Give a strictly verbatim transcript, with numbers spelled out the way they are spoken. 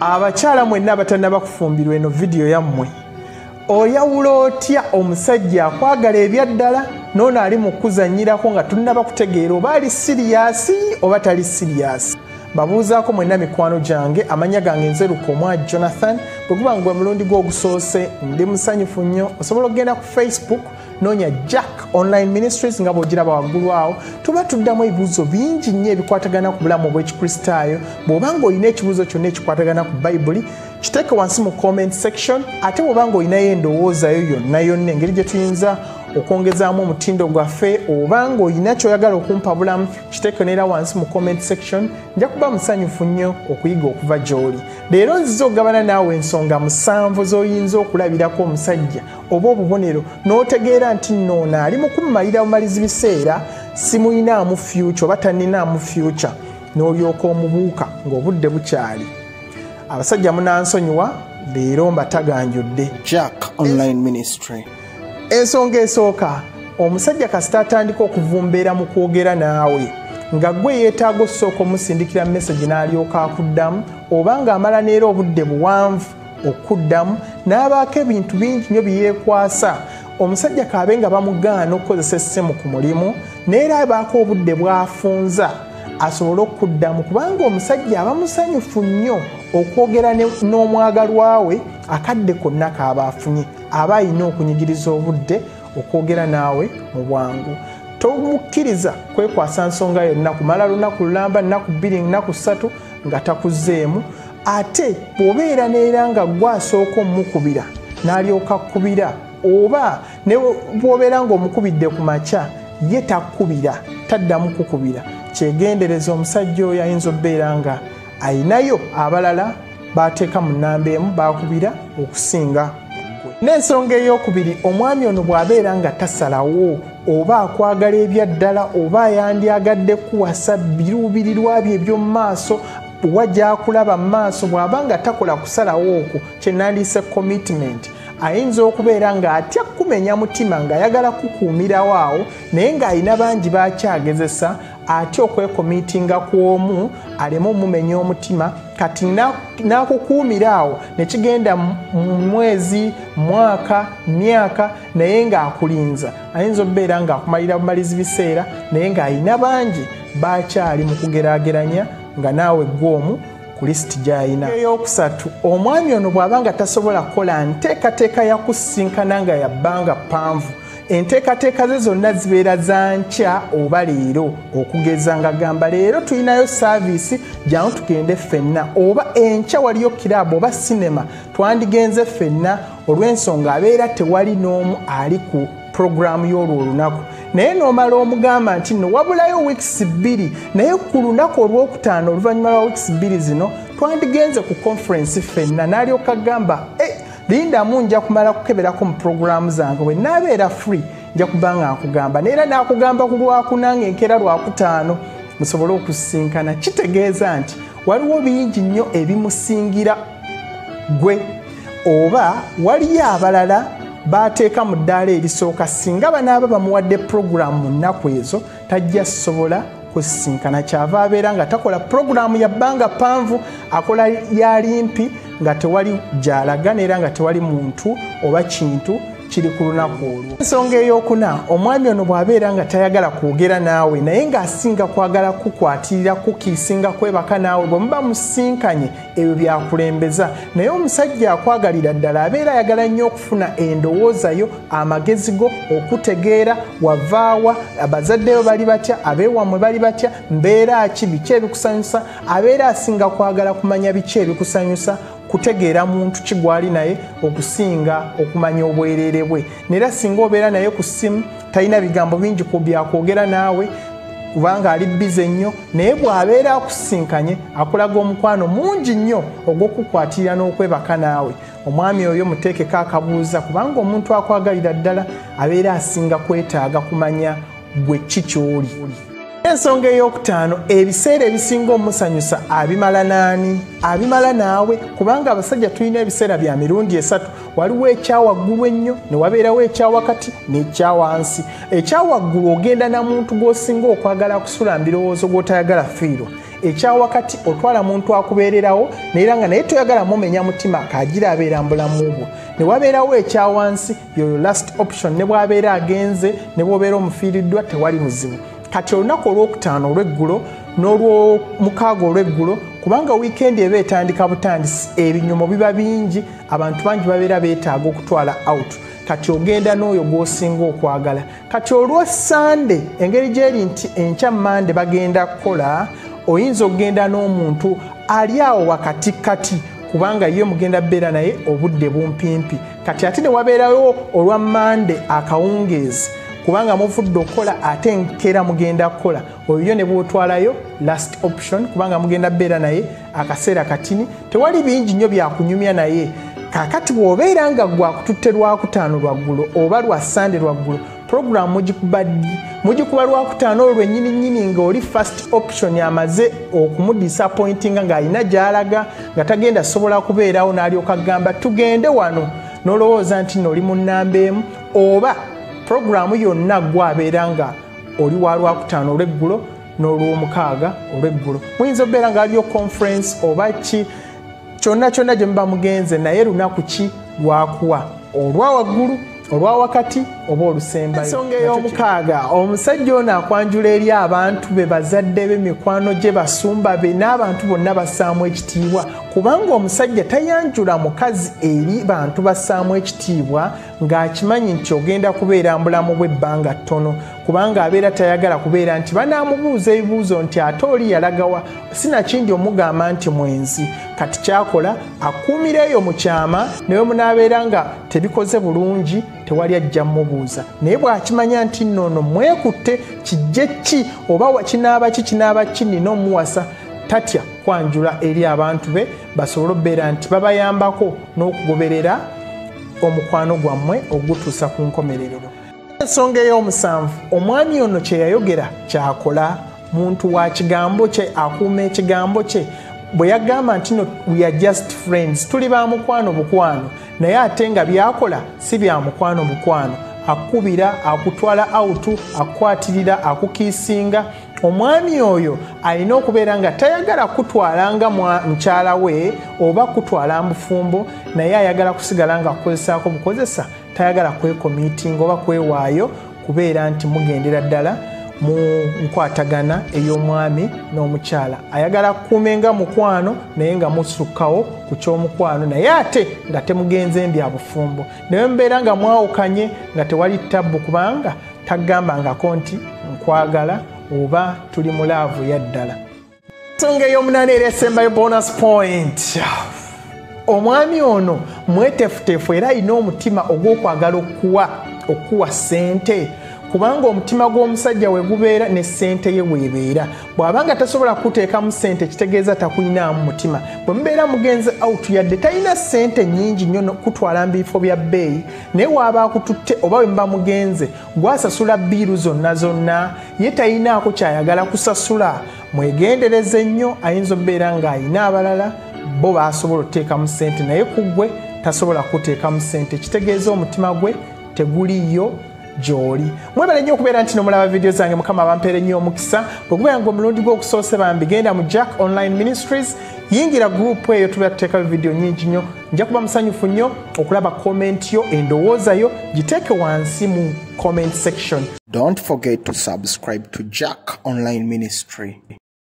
Abakyala mwenna abatannaba kufumbirwa eno video yammwe. Oyawula otya omusajja akwagala ebyaddala n'ono ali mu kuzannyirako nga tunnaba kutegeera oba ali siriyasi oba tali siriyasi. Babuuzaako mwenna mikwano gyange, amanya gange Nzeruka omwa Jonathan. Bwe guba ngwe mulundi gw'ogusoose ndi musanyufu nnyo. Osobola okugenda ku Facebook noonya Jack Online Ministries nga bw'ogiraba waggulu awo. Tuba tuddamu ebibuuzo bingi nnyo ebikwatagana ku bulamu obw'ekikristaayo. Bw'oba ng'olina ekibuuzo kyonna ekikwatagana ku Bayibuli, kiteeke wansi mu comment section. Ate bw'oba ng'olinayo endowooza yo yonna yonna engeri gye tuyinza okwongezaamu omutindo gwaffe oba ng'olina ky'oyagala okumpa bulamu, kiteeke neera wansi mu comment section. Nja kuba musanyufu nnyo okuyiga okuva gy'oli. Leero nzize okugabana naawe ensonga musanvu z'oyinza okulabirako omusajja oba obubonero n'otegeera nti nno ono ali mu kumumalira bumalizi biseera, simuyinaamu future oba tanninaamu future, n'olyoka omubuuka ng'obudde bukyali. Abasajja munansonyiwa, leero mbataganjudde. Jack Online Ministry. Ensonga esooka, omusajja kasita atandika okuvumbeera mu kwogera naawe nga gwe yeetaaga osooka omusindikira message n'alyoka akuddamu, oba ng'amala neera obudde buwanvu okuddamu n'abaako ebintu bingi nnyo byekwasa. Omusajja kaabe nga bamugaana okukozesa essimu ku mulimu neera abaako obudde bw'afunza asobole okuddamu, kubanga omusajja aba musanyufu nnyo okwogera n'omwagalwa we akadde konna kaaba afunye. Aba alina okunyigiriza obudde okwogera naawe mu bwangu. Tomukkiriza kwekwasa nsonga yonna kumala lunaku lulamba, nnaku bbiri, nnaku ssatu nga takuzeemu. Ate bw'obeera neera nga gwasooka omukubira n'alyoka kkubira, oba ne bw'obeera ng'omukubidde ku makya ye takkubira, taddamu kukubira, kyegendereza omusajja oyo ayinza obbeera nga ayinayo abalala baateeka mu nnamba emu baakubira okusinga. N'ensonga ey'okubiri, omwami ono bw'abeera nga tasalawo oba akwagala ebyaddala oba yandyagadde kuwasa biruubirirwa bye eby'omu maaso wajja akulaba mu maaso, bw'aba nga takola kusalawo okwo kye nandiise commitment, ayinza okubeera ng'atya kumenya mutima ng'ayagala kukuumirawo awo naye ng'alina bangi bakyagezesa atya okwekomitinga kw'omu aleme omumenya omutima, kati n'akukuumira awo ne kigenda mu mwezi, mwaka, myaka naye ng'akulinza. Ayinza okubeera ng'akumalira bumalizi biseera naye ng'alina bangi bakyali mu kugeraageranya nga naawe gw'omu ku lisiti gy'alina. Ey'okusatu, omwami ono bw'aba nga tasobola kukola nteekateeka ya kusisinkana nga yabbanga ppanvu, enteekateeka ze zonna zibeera za nkya oba leero, okugeza nga gamba leero tulinayo saaviisi jangu tugende ffenna, oba enkya waliyo kiraabu oba sinema twandigenze ffenna, olw'ensonga abeera tewali n'omu ali ku puroguramu y'olwo olunaku. Naye n'omala omugamba nti nno wabulayo wiikisi bbiri, naye ku lunaku olwokutaano oluvannyuma lwa wiikisi bbiri zino twandigenze ku conference ffenna, n'alyoka gamba eh, lindamu nja kumala kukeberako mu puroguramu zange, bwe naabeera free nja kuba nga nkugamba. Neera n'akugamba ku lwakuna ng'enkeera lwakutaano musobole okusisinkana. Kitegeeza nti waliwo bingi nnyo ebimusingira gwe, oba waliyo abalala baateeka mu ddaala erisooka singa banaaba bamuwadde puroguramu mu nnaku ezo tajja sobola kusisinkana. Kyava abeera nga takola puroguramu ya bbanga ppanvu, akola ya limpi nga tewali gy'alaga neera nga tewali muntu oba kintu kiri ku lunaku olwo. Ensonga ey'okuna, omwami ono bw'abeera nga tayagala kwogera naawe naye ng'asinga kwagala kukwatirira kukiisinga kwebaka naawe, bwe muba musinkanye ebyo byakulembeza. Naye omusajja akwagalira ddala abeera ayagala nnyo okufuna endowooza yo, amagezi go, okutegeera wavaawa, abazaddeyo bali batya, abeewammwe bali batya, mbeera ki, biki ebikusanyusa. Abeera asinga kwagala kumanya biki ebikusanyusa, kutegeera muntu kigwali naye okusinga okumanya obwereere bwe. Neera singa obeera naye ku ssimu talina bigambo bingi ku byakwogera naawe kubanga ali bize nnyo, naye bw'abeera akusisinkanye akulaga omukwano mungi nnyo ogw'okukwatirira n'okwebaka naawe. Omwami oyo muteekeko akabuuza, kubanga omuntu akwagalira ddala abeera asinga kwetaaga kumanya gwe ki ky'oli. Ensonga ey'okutaano, ebiseera ebisinga omusanyusa abimala naani? Abimala naawe, kubanga abasajja tulina ebiseera bya mirundi esatu. Waliwo ekyawaggulu ennyo, ne wabeerawo ekyawakati n'ekyawansi. Ekyawaggulu ogenda na muntu gw'osinga okwagala kusula mbirowoozo gw'otayagala fiirwa. ekyawakati otwala muntu akubeererawo naye nga naye toyagala mumenya mutima kagira abeera mbulamu bwo ne wabeerawo ekyawansi yo last option ne bwabeera agenze ne bwobeera omufiiriddwa tewali buzibu kati olunaku olwokutaano olweggulo n'olwomukaaga olweggulo kubanga wiikendi eba etandika butandisi ebinyumo biba bingi abantu bangi babeera beetaaga okutwala out kati ogenda n'oyo gw'osinga okwagala kati olwo Sande engeri gyeri nti enkya Mande bagenda kukola oyinza okugenda n'omuntu ali awo wakati kati kubanga ye mugenda beera naye obudde bumpimpi kati ate ne wabeerawo olwa Mande akawungeezi kubanga muvudde okukola ate nkera mugenda kukola oyo ne bwotwalayo last option kubanga mugenda beera naye akaseera katini tewali bingi nnyo byakunyumya naye kakati bw'obeera nga gwakututte lwakutaano lwaggulu oba lwa Sande lwaggulu program mugikuba mugikuba lwakutaano olwo lwennyini nnyini ng'oli first option amaze okumudisappointinga ng'alina gy'alaga nga tagenda sobola kubeerawo n'alyoka gamba tugende wano n'olowooza nti n'oli mu nnamba emu oba programu yonna gwabeera nga oli wa lwakutaano olweggulo n'olwomukaaga olweggulo muyinza obeera nga aliyo conference oba ki kyonna kyonna gye muba mugenze naye lunaku ki lwakuwa olwa waggulu olwa wakati oba olusembayo ensonga ey'omukaaga omusajja ono akwanjula eri abantu be bazadde be mikwano gye basumba be n'abantu bonna bassaamu ekitiibwa kubanga omusajja tayanjula mukazi eri bantu bassaamu ekitiibwa ng'akimanyi nti ogenda kubeera mbulamu bw'ebbanga ttono kubanga abeera tayagala kubeera nti banaamubuuza ebibuuzo nti ate oli yalagawa sinakindi omugamba nti mwenzi kati kyakola akuumira eyo mu kyama naye munaabeera nga tebikoze bulungi tewali ajja mmubuuza naye bw'akimanya nti nnono mwekutte kijje ki oba kinaaba ki kinaaba ki nina omuwasa tatya kwanjula eri abantu be basobole obbeera nti babayambako n'okugoberera omukwano gwammwe ogutuusa ku nkomerero. Ensonga ey'omusanvu omwami ono kye yayogera kyakola muntu wa kigambo kye akuuma ekigambo kye bwe yagamba nti no we are just friends tuli ba mukwano bukwano naye ate nga byakola si bya mukwano bukwano akubira akutwala autu akwatirira akukiisinga omwami oyo alina okubeera nga tayagala kutwala nga mukyala we oba kutwala mbufumbo naye ayagala kusigala nga kukozesaako bukozesa tayagala kwekomitinga oba kwewaayo kubeera nti mugendera ddala mu nkwatagana ey'omwami n'omukyala ayagala kukuumenga mukwano naye nga musukkawo ku ky'omukwano naye ate nga temugenze mbya bufumbo naye mbeera nga mwawukanye nga tewali ttabbu kubanga tagambangako nti nkwagala oba tuli mu laavu ya ddala. Ensonga ey'omunaana era esembayo bonus point omwami ono mwetefutefu era alina omutima ogw'okwagala okuwa okuwa ssente kubanga omutima gw'omusajja we gubeera ne ssente ye weebeera bw'abanga tasobola kuteekamu ssente kitegeeza takulinaamu mutima bwe mubeera mugenze out yadde talina ssente nnyingi nnyo kutwala mu bifo bya bbeeyi naye waaba akututte oba bwe muba mugenze gwasasula bbiiru zonna zonna ye talinaako kyayagala kusasula mwegendereze nnyo ayinza obbeera ng'ayina abalala bo baasobola okuteekamu ssente naye ku ggwe tasobola kuteekamu ssente kitegeeza omutima gwe teguliyo gy'oli. Mwebale nnyo okubeera nti nomulaba video zange mukama bampeere nnyo omukisa bwe gubeera nga omulundi gw'okusoose bambi genda mu Jack Online Ministries yingira group eyo tubeera tuteekayo video nnyingi nnyo nja kuba musanyufu nnyo okulaba comment yo endowooza yo giteeke wansi mu comment section. Don't forget to subscribe to Jack Online Ministry.